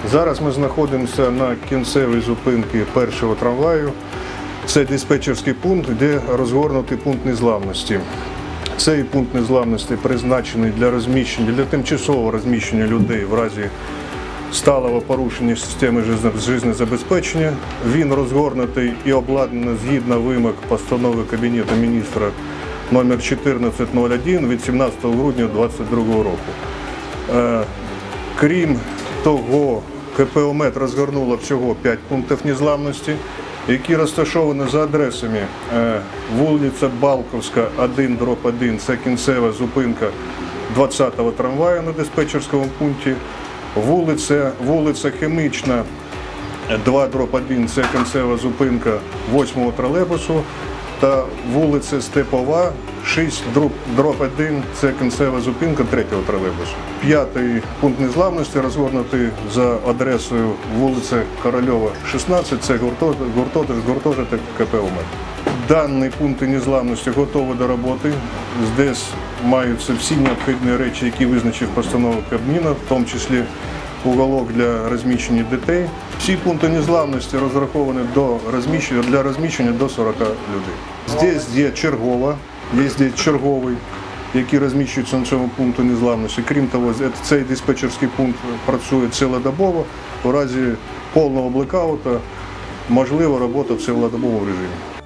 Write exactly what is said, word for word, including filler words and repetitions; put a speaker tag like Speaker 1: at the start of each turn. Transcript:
Speaker 1: Зараз ми знаходимося на кінцевій зупинці першого трамваю. Це диспетчерський пункт, де розгорнутий пункт незламності. Цей пункт незламності призначений для розміщення, для тимчасового розміщення людей в разі сталого порушення системи життєзабезпечення. Він розгорнутий і обладнаний згідно вимог постанови Кабінету міністра номер чотирнадцять нуль один від сімнадцятого грудня дві тисячі двадцять другого року. Крім того, КПО-МЕД розгорнуло всього п'ять пунктів незламності, які розташовані за адресами вулиця Балковська, один дроб один, це кінцева зупинка двадцятого трамваю на диспетчерському пункті, вулиця, вулиця Хімічна, два дроб один, це кінцева зупинка восьмого тролейбусу, та вулиця Степова, шість дроб один, це кінцева зупинка третього тролейбусу. П'ятий пункт незламності розгорнутий за адресою вулиця Корольова, шістнадцять, це гуртожиток КПО-МЕД. Дані пункти незламності готові до роботи. Здесь маються всі необхідні речі, які визначив постанова Кабміну, в тому числі уголок для розміщення дітей. Всі пункти незламності розраховані до розміщення, для розміщення до сорока людей. Здесь є чергова, є здесь черговий, який розміщується на цьому пункту незламності. Крім того, цей диспетчерський пункт працює цілодобово. У разі повного блекауту можлива робота в цілодобовому режимі.